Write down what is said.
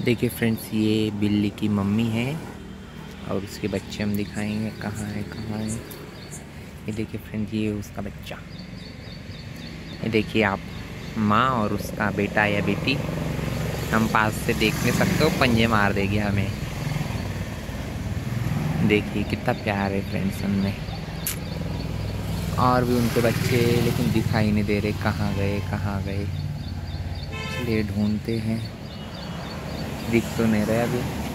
देखिए फ्रेंड्स, ये बिल्ली की मम्मी है और उसके बच्चे हम दिखाएंगे कहाँ है कहाँ है। ये देखिए फ्रेंड्स, ये उसका बच्चा। ये देखिए आप, माँ और उसका बेटा या बेटी। हम पास से देख नहीं सकते हो, पंजे मार देगी हमें। देखिए कितना प्यार है फ्रेंड्स उनमें। और भी उनके बच्चे, लेकिन दिखाई नहीं दे रहे, कहाँ गए कहाँ गए। चलिए ढूंढते हैं, दिख तो नहीं रहे अभी।